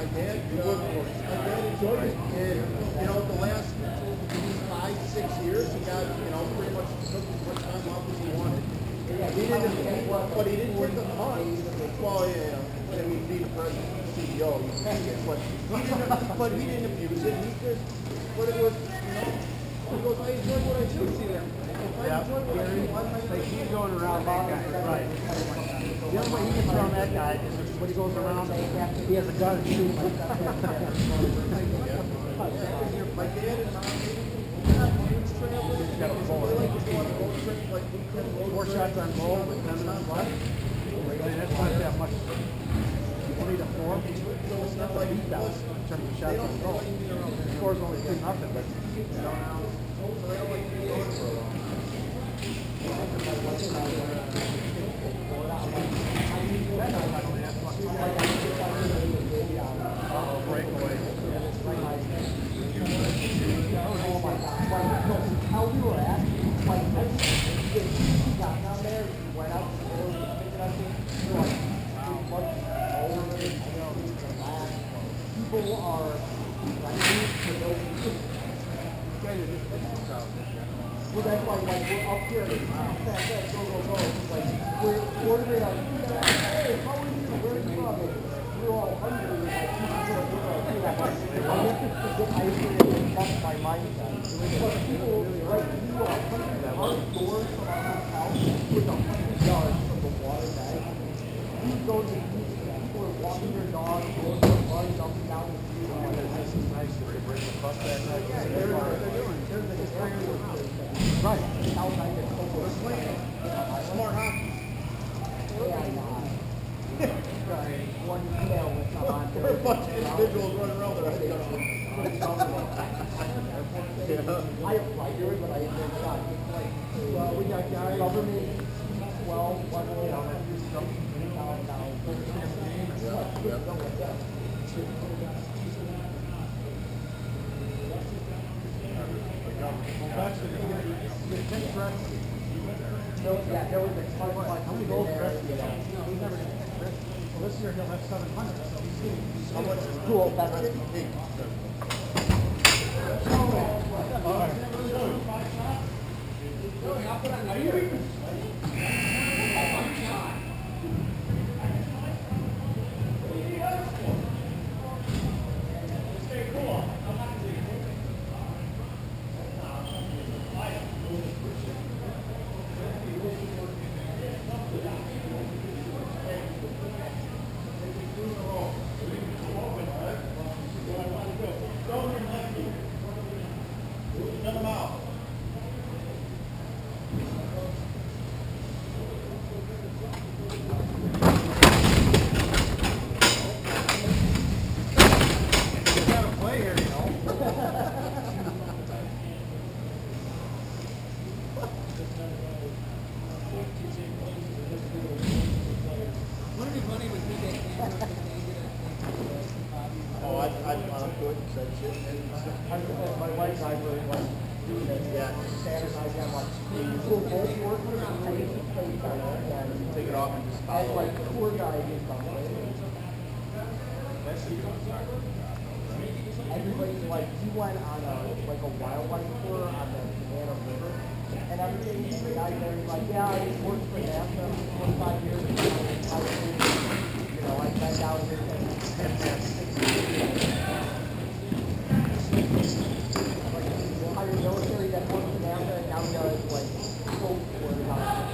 dad enjoyed it. And, you know, the last 5, 6 years, he got, you know, pretty much took as much time off as he wanted. But he didn't take the money. Well, yeah, I mean, being the president, CEO, you can see it. But he didn't abuse it. He just, but it was, you know, he goes, I enjoy what I do. See that? Yeah, like he's going around that guy, right. The only way he gets around that guy is when he goes around, he has a gun and shoots. My dad and mom, they're not huge travelers. They like to go on a road trip, like weekend road 4 shots on goal, but 7 on left. I mean, that's not that much. 3 to 4. So it's not like He's down in terms of shots on goal. The score's only 2-0, but you know. so they don't like to be going for a long time. How we were at, like, he got down there, he went out, picking up things, like, people are ready to know. Well, that's why, like, we're up here, fast, go. Like, we're ordering, like, hey, how are you? Where are you from? We're all hungry, like, I used to get that's my mindset. But people, like, you are hungry. Our doors from our house with 100 yards from the water bag. You go to people are walking their dogs, going to run up and down the street. It's nice that they bring the bus back. Yeah, they're doing. There's a historical house. Right. Outside the Coco. Smart hockey. One email with some on there. We're a bunch of individuals running around there. I applied to it, but I didn't get shot. Well, we got guys, government, 12, one way on it. Yeah, there was a ton of How many goals does he have? He's never going to get Chris. Well, this year he'll have 700, so he's getting How much is cool. That's it. I'm good. My wife's I really like doing it. Yeah. Sanitize them, like, we'll both work with them, I used to play and Take it off and just as like tour guide and stuff. Everybody's like, he went on a wildlife tour on the Savannah River, and everything, the guy there, he's like, yeah, I worked for NASA for 25 years, you know, I went down here and hired military that worked for NASA, and now he does, like, folk tours.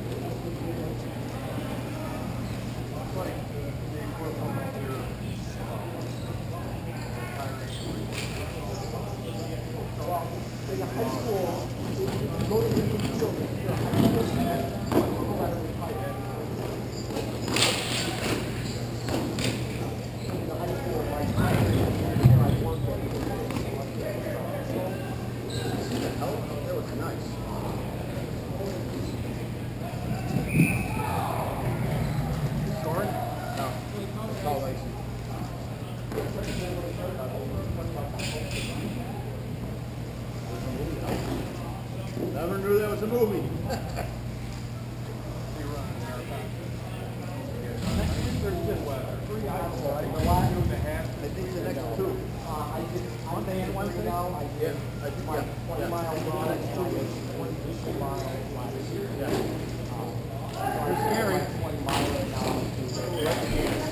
In the high school, you go to the field, you're a high school student, people that are retired. In the high school, like, I worked at That was nice. Scoring? No. Salt Lake. Never knew that was a movie. There's good weather. 3 hours, right? 2.5. Wednesday now, I did Yeah, I think, my 20 mile run, I did 22 miles last year. It's scary. 20 miles right now.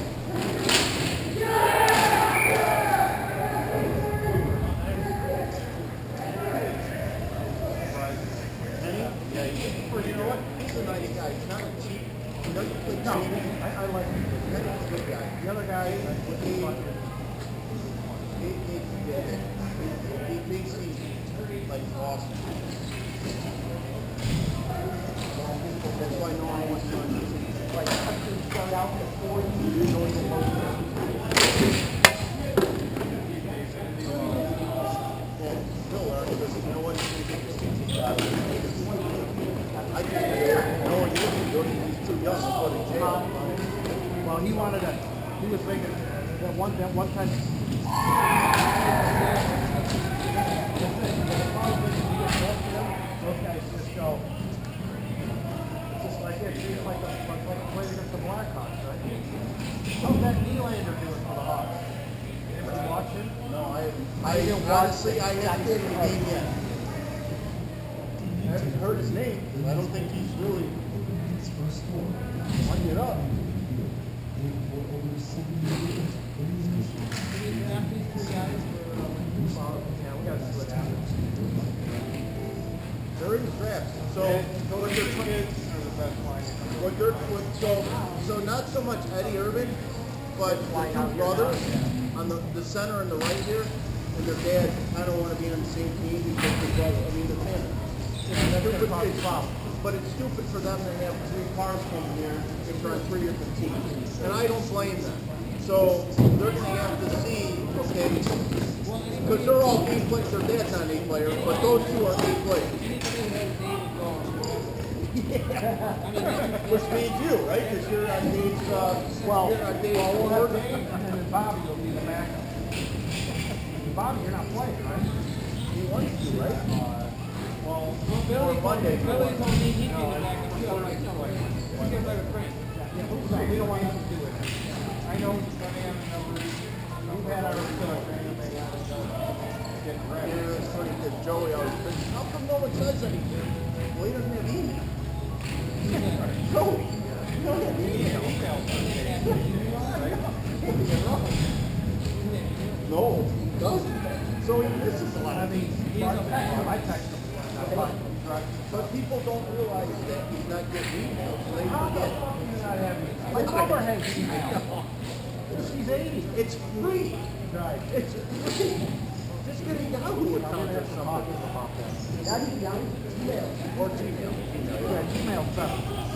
Yeah, you know what? He's a nice guy. He's not a cheap. He doesn't play cheap. No, I like him. He's a good guy. The other guy, He thinks he's like awesome. That's why no one wants to understand. like, I can start out at 40, you know, the most. Well, no, because you know what? I just no, he's too young to go to jail. Well, he wanted to, he was thinking that one time. Those guys just go, it's just like it, it's like playing against the Blackhawks, right? How's that Nylander doing for the Hawks? Anybody watching? No, honestly, I haven't seen the game yet. I haven't heard his name. I don't think he's really lining it up. Yeah, we gotta see what happens. They're in the draft. So what they're so not so much Eddie Irvin, but the two brothers on the center and the right here, and their dad kind of want to be on the same team because their brother. I mean, the family. But it's stupid for them to have three cars coming here if they're on three different teams, and I don't blame them. So they're going to have to see, okay, because they're all A players. Their dad's not an A player, but those two are A players. Which means you, right? Because you're on Dave's, you're on Dave's board. And then Bobby will be the backup. Bobby, you're not playing, right? He wants to, right? Well, On Monday. Billy told me he'd be the backup too. I'm like, no way. He's getting better friends. we don't want nothing to do with it. I know he's going to have a number. We've had our stuff, and they got us getting Yeah, ready. it's funny because Joey always says, how come no one says anything? Well, he doesn't have email. Joey, you don't have email. No, he doesn't. So this is a lot. I mean, I text him. But people don't realize that he's not getting emails. So they forget. My mother has email. She's 80. It's free. Right. It's free. Just get a Yahoo account or something. Yahoo, email. Or Gmail. Yeah, Gmail stuff.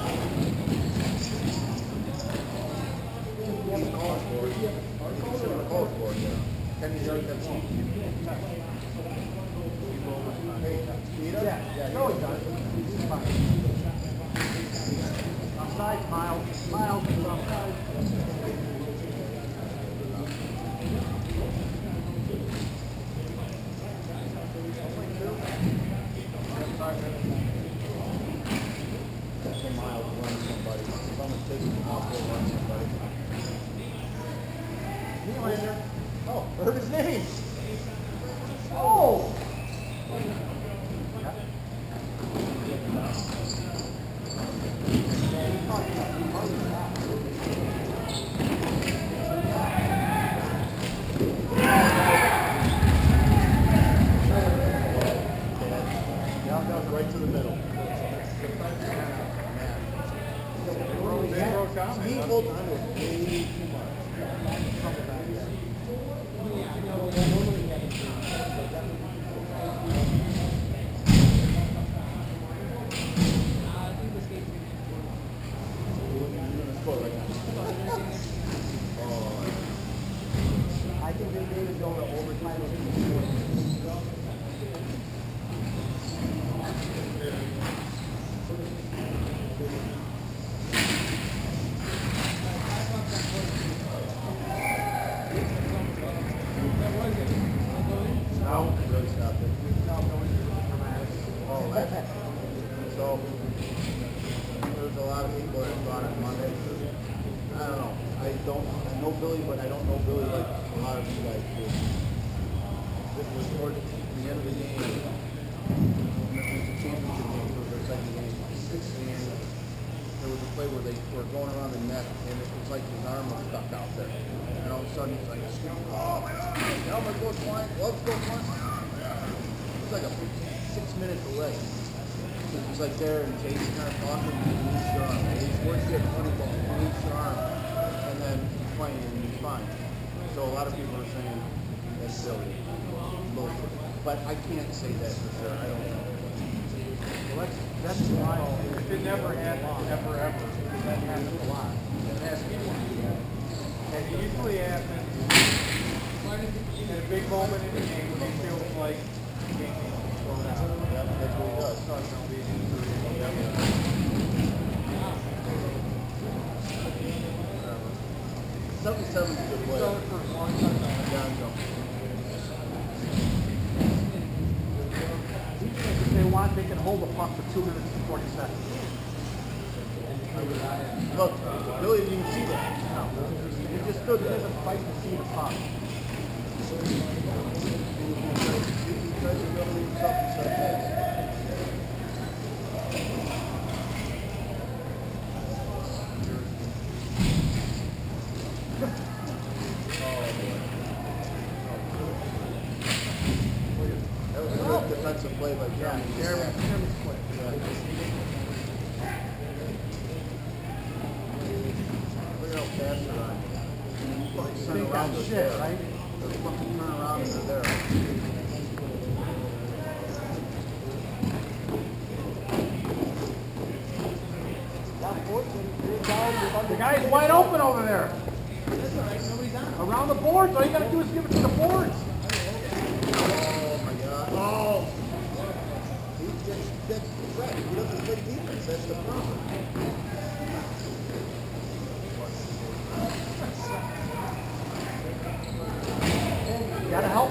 He's calling for it. He's going to call for it. Can you start that song? Hey, Peter? Yeah, no, he does. He's fine. Outside, miles is outside. Miles run somebody. Someone takes him off, they'll run somebody. Nylander. Oh, I heard his name. Oh! Right to the middle. He holds on to it way too much. I think they did go to overtime. No, really stopped it. Oh, that's so there's a lot of people that thought on Monday. I don't know. I know Billy, but I don't know Billy like a lot of you guys do. it was towards the end of the game. And it was a championship game, so it was their second game. And there was a play where they were going around the net, and it was like his arm was stuck out there. And all of a sudden he's like, oh my God, helmet goes flying, gloves go flying. It was like a 6-minute delay. He's like there, and Chase kind of talking, and he moves your arm. And he's working at 20 ball, he moves your arm, and then he's playing, and he's fine. So a lot of people are saying that's silly, local. But I can't say that for sure. I don't know. Well, that's why if it never happens, ever, that happens a lot. Ask anyone. And it usually happens in a big moment in the game when it feels like the game needs to slow down. That's what he does. Starts to be an injury or whatever. 77 is a good play. So for a long time, Down jump. if they want, they can hold the puck for 2 minutes and 40 seconds. Look, Billy didn't even see that. No, He just stood he there. doesn't fight to see the puck. He tries to go to himself and say, yes. That was a good defensive play by Jeremy. Jeremy's quick. Look at how fast they're on. Fucking turn Think around, that they're shit, there. right? They fucking turn around and they're there. The guy's wide open over there. Around the boards. All you gotta do is give it to the boards. Oh my God. Oh! That's right. He doesn't play defense. That's the problem. You gotta help.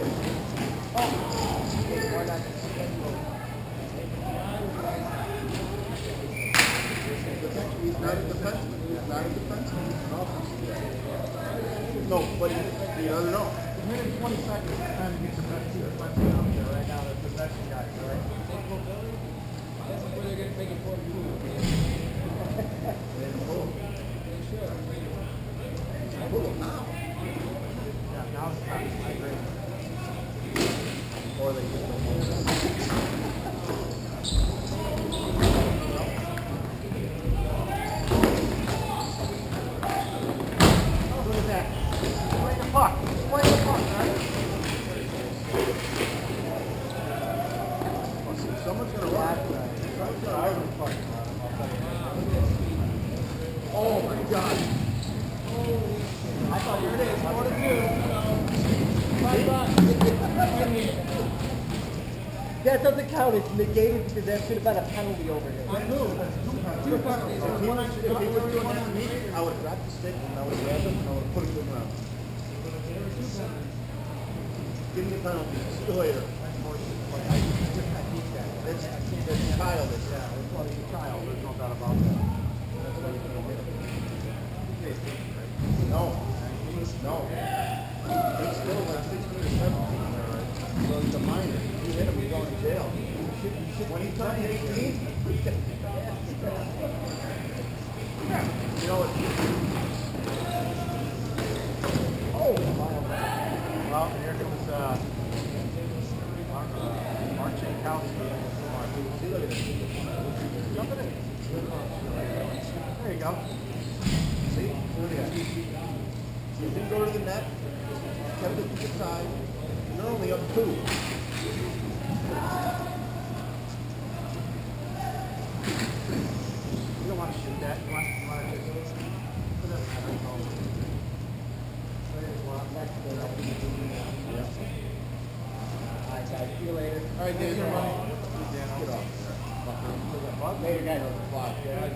He's not a defenseman. He's not a defenseman. He's an offensive guy. No, but he doesn't know. A minute and 20 seconds is trying to get the best two defensemen out there right now. They're possession guys, right? That's where they're going to make it for you. Pull him now. Yeah, now it's time to migrate. Or they just don't want to. Look at that. Play the puck. Play the puck, right? Someone's going to run. Someone's going to run. Oh my God. I thought here it is. What to do? That doesn't count. It's negated because that should have been a penalty over here. I knew. Two penalties. If he was doing that to me, I would have dropped the stick and I would have grabbed him and I would have put him to the ground. Give me a penalty. See you later. That's childish. Yeah, it's like a child. There's no doubt about that. That's why you can't hit him. No. No. It's still like 16 or 17. So it's a minor. You hit him, you're going to jail. When he turned 18, you know what? Oh! Well, here comes Mark Jankowski. See, look at this. Jumping in. There you go. See? Look at that. You didn't go to the net. Kept it to the side. And they're only up 2. You don't want to shoot that. You want to just put it in the home. Alright, guys. See you later. All right, Dave. Get off. Later, guys. Yeah,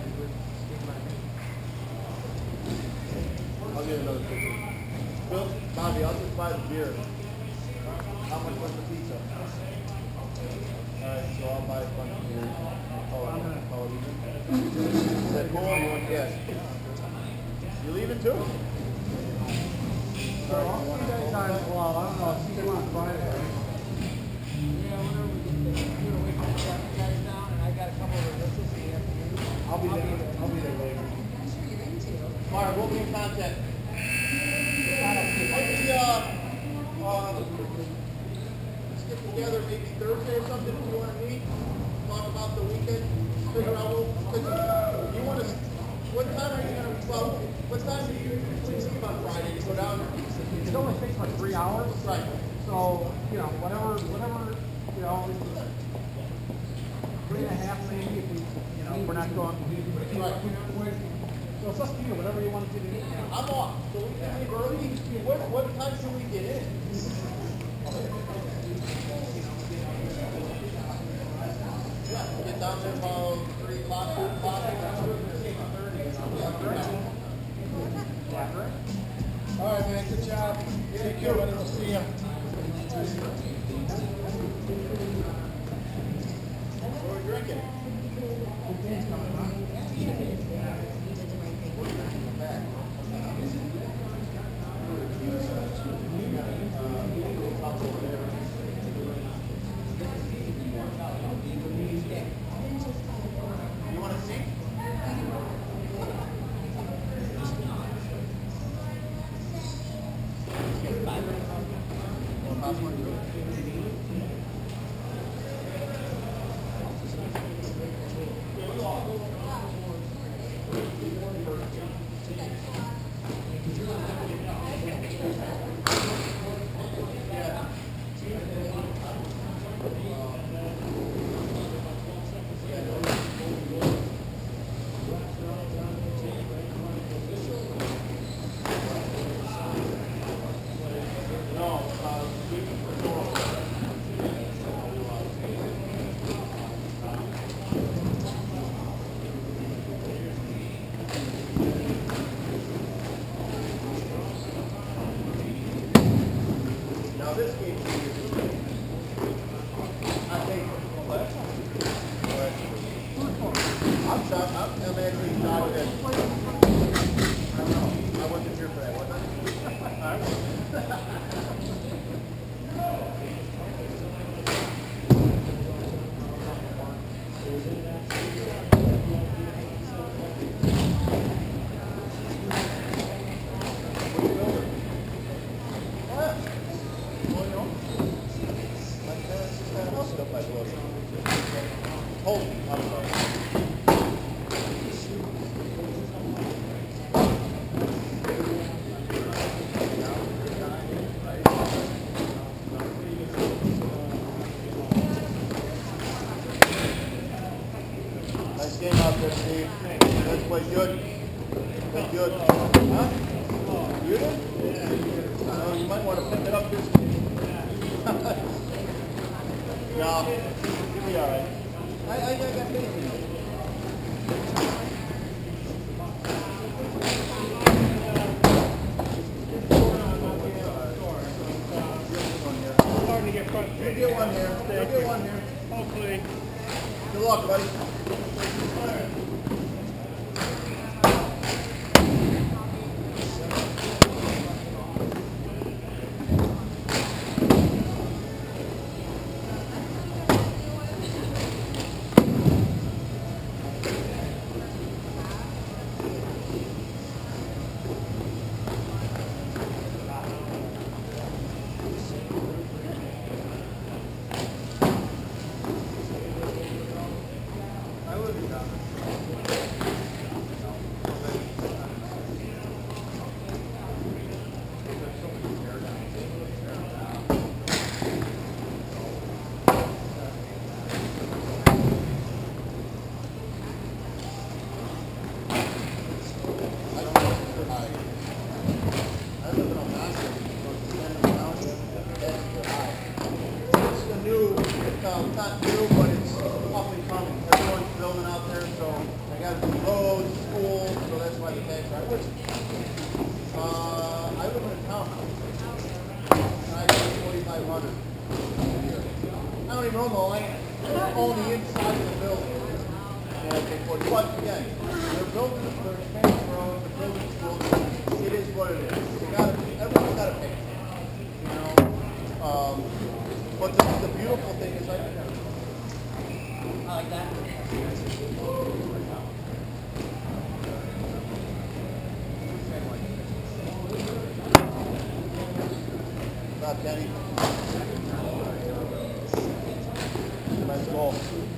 I'll get another picture. Bill, Bobby, I'll just buy the beer. How much was the pizza? Alright, so I'll buy a bunch of beers. I'll leave it. Is that cool? You want yes? You leaving too? Sorry, you want to times a lot. I don't know. See you on Friday. Yeah, whenever we get there, I'm gonna wait till the guys down, and I got a couple of rehearsals in the afternoon. I'll be there. I'll be there later. All right, we'll be in contact. Maybe, let's get together maybe Thursday or something if you want to meet, talk about the weekend, figure out you want to, what time are you going to, well, what time do you leave on Friday to go down there? It only takes like 3 hours. Right. So, you know, whatever, you know, 3.5 maybe if we, you know, we're not going. Right. So it's up to you, whatever you want to do. I'm off, so we can leave early. What time should we get in? Yeah, get down there about 3 o'clock, 4 o'clock, 3:30. All right, man, good job. Take care, buddy. We'll see you. What are we drinking? You want to see? Now this game, I think, I'm shocked. I'm actually shocked that. I don't know. I wasn't here for that, was I? Hold me, I'm sorry. Nice game out there, Steve. Let's play good. Play good. Huh? You did? Oh, you might want to pick it up this game. No, you'll be all right. I got faith in you. Starting to get frustrated. You'll get one here. You'll get one here. Hopefully. Good luck, buddy. Not new, but it's up and coming. Everyone's building out there, so they got roads, schools, so that's why the tax rate. Which, I live in a townhouse. I pay $4,500 a year. I don't even own the land. I own the inside of the building. And I pay $40. But again, they're building, they're expanding roads, they're building schools. It is what it is. Everyone's got to pay. But the beautiful thing is I like that. Kenny. Nice goal.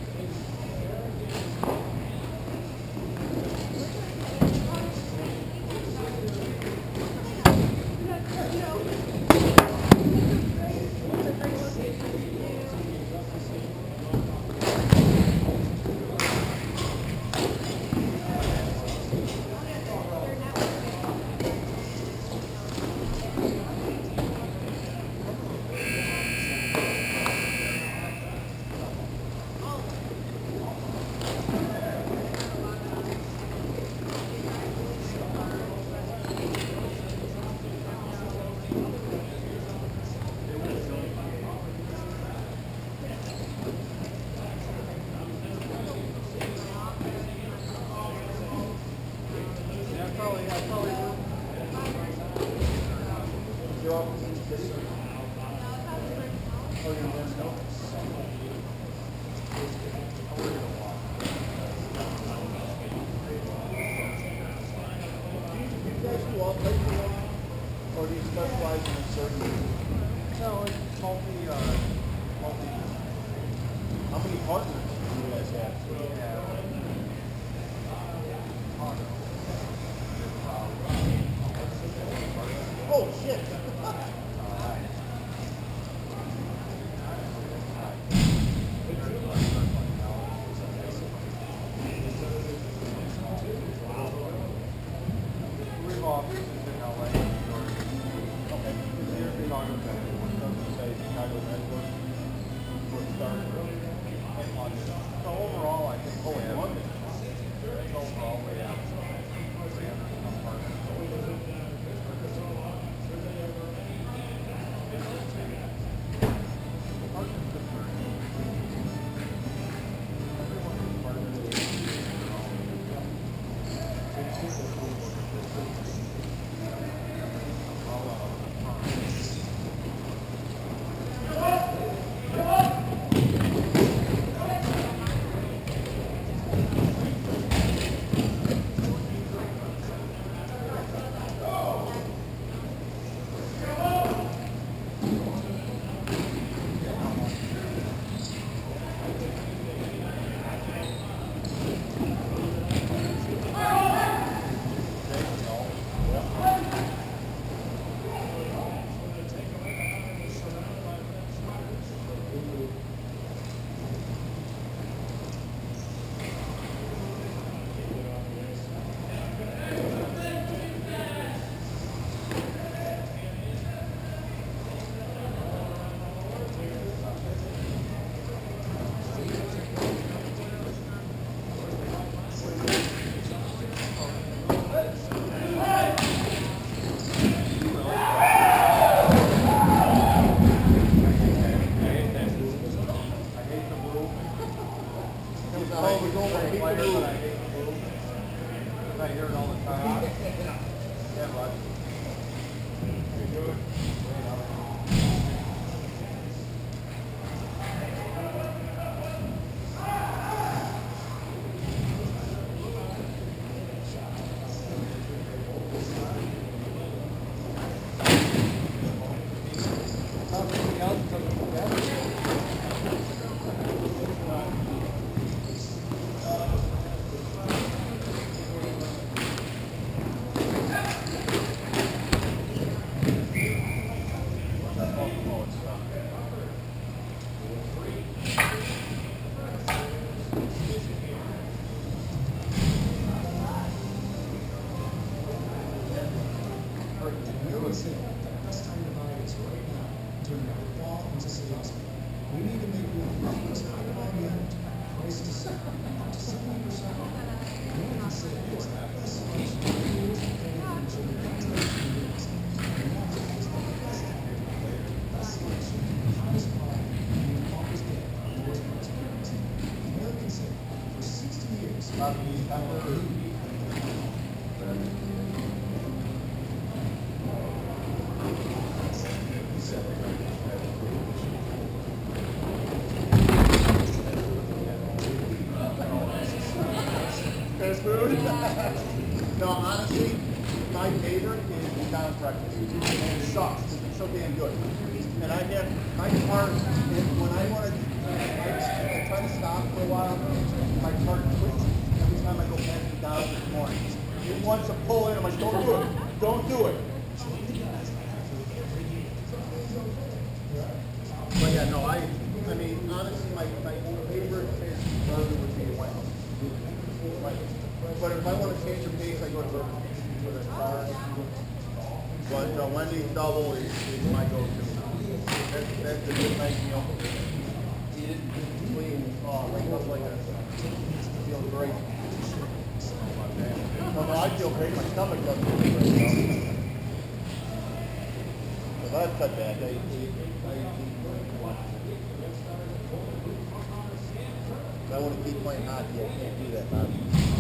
Or do you specialize in a certain? No, it's multi. How many partners do you guys have? Oh shit! We've offices in LA, New York. Okay. It's your Chicago network. Doesn't say Chicago network. Where it started really. In London. So overall, I think. Oh, in London. It's overall way out. 300 some partners. I hear it all the time. Yeah, bud. so damn good. And I have my car, when I want to, I try to stop for a while, my car quits every time I go back to down this morning. It wants to pull in, I'm like, don't do it, don't do it. But yeah, no, I mean, honestly, my favorite burger would be Wendy's. But if I want to change the pace, I go to the car. But Wendy's double is my go-to. That's a good nice meal. Eat it clean, wake up like a, feel great. No, I feel great, my stomach doesn't feel great, though. So that's not bad. I want to keep playing hockey, I can't do that, man.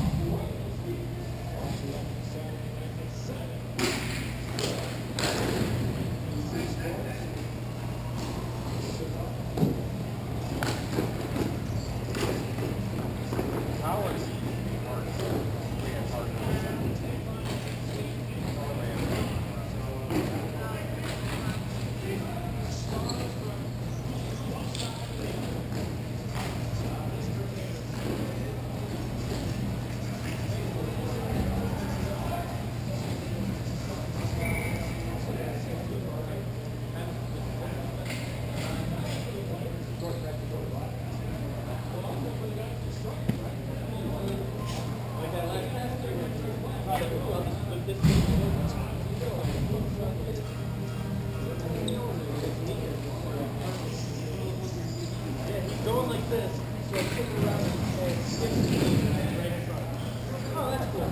Going like this, so I kick it around and skip it right in front. Oh, that's cool.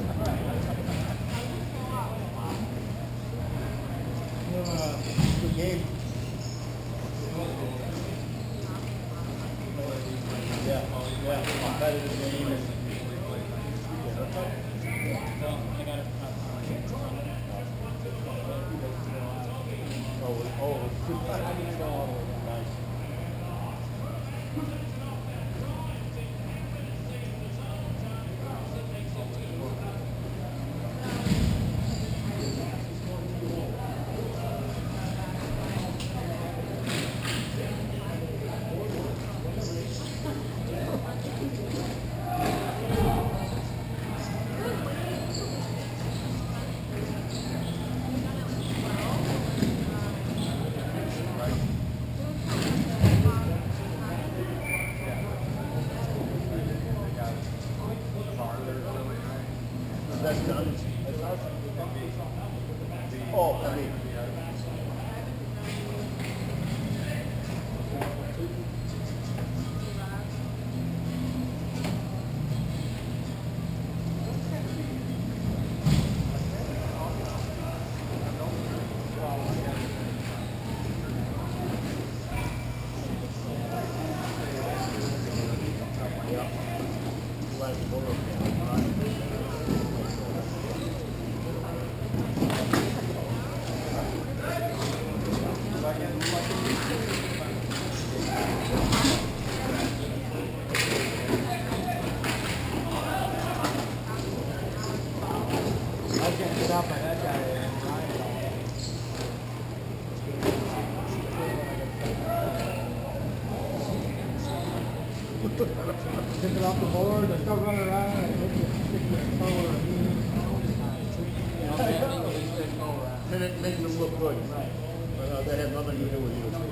Good game. Yeah, better than game. I didn't go all the way down. Nice. That's done. Oh, I mean. Up by that guy and Ryan. Pick it off the board and start running around and hit the Making them look good. Right. But that has nothing to do with you.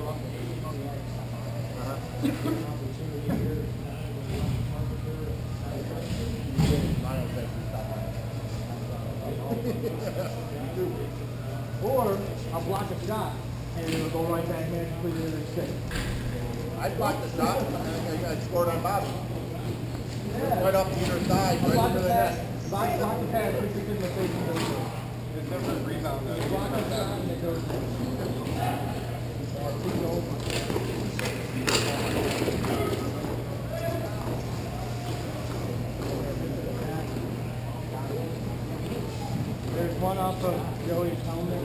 Or I'll block a shot and it'll go right back in completely in the stick. I blocked the shot and I scored on Bobby. Yeah. Right up the inner side, right into the net. Block the pass, push it in the face and goes in. It's never a rebound though. Block the shot and it goes in. Or push over. There's one off of Joey's helmet.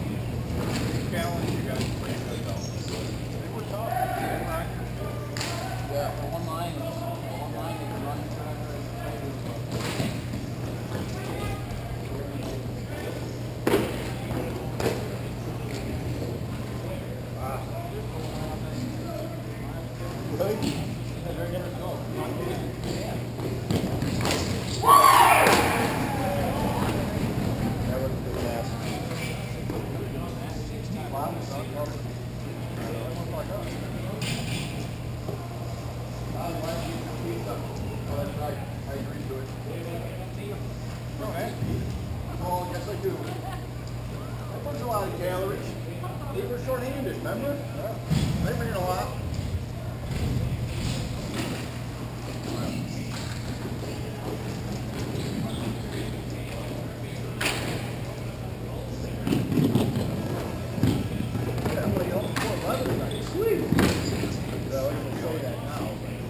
Challenge you guys pretty good though. They were tough. That was a good pass. Oh, that's right. I agree to it. No, oh, yes, I do. That burns a lot of calories. They were short-handed, remember? Yeah. They ran a lot. Yeah, well, you know, 411 tonight. Sweet. Well, you can say that now.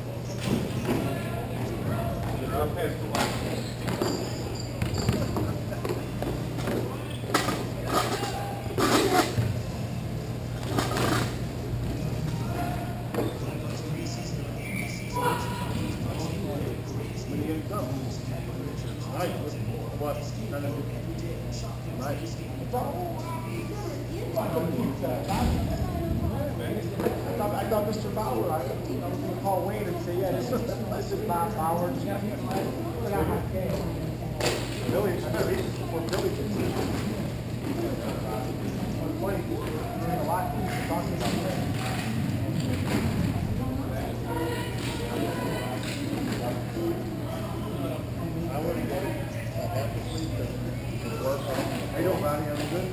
I'll pass the line. When you get done. Nice. What? Nice. I thought Mr. Bauer, I was going to call Wayne and say, yeah, this is Bob Bauer. Billy, or Billy gets it. A lot of people talking about that. I wouldn't get it. I have to sleep to work. How you doing, Ronnie? Everything good?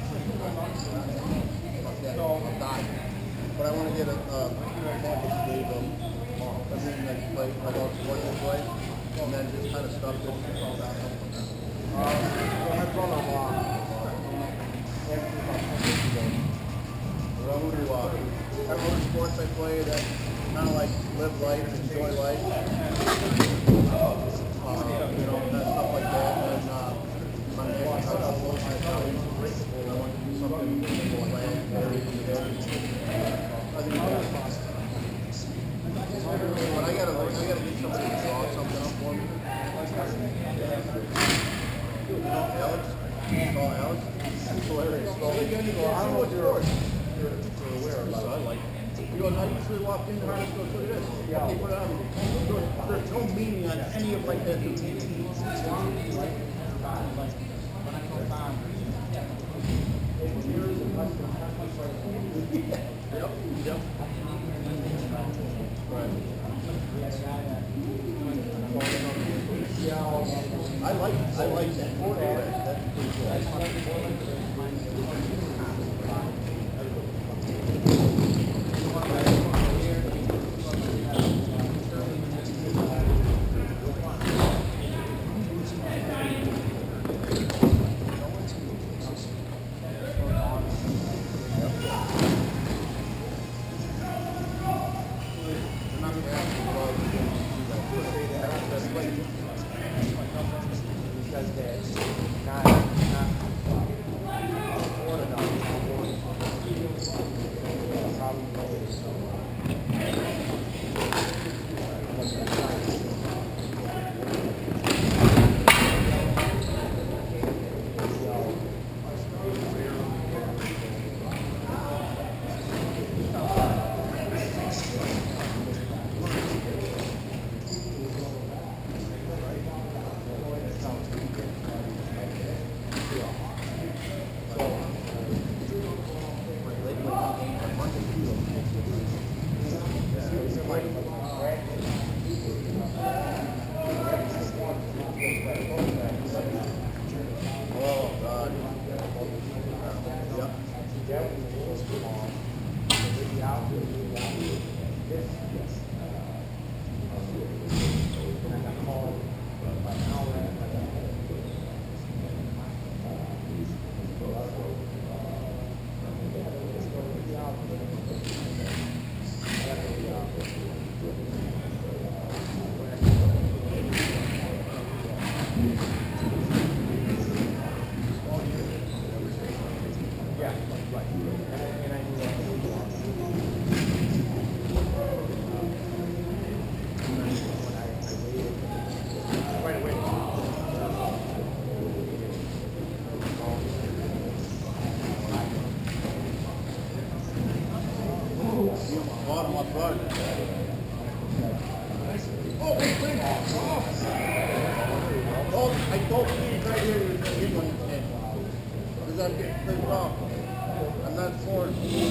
Fuck that. I'm dying. But I want to get a package Dave and then like play, like all sports and play, and then just kind of stuff it and all that. My brother-in-law, Well, who do other sports I play that kind of like live life and enjoy life. You know, and stuff like that. And I'm getting my colleagues grateful. I want to do something with land. But I gotta get somebody to draw something up for me. Alex? Call Alex? That's hilarious. So, I don't know what you're aware of. I like it. He goes, I usually walk in there and I go, look at this. They put it on. There's no meaning on any of like that. Yep, yep. Right. I like that. That's pretty cool. I'm getting pissed off. I'm not scoring.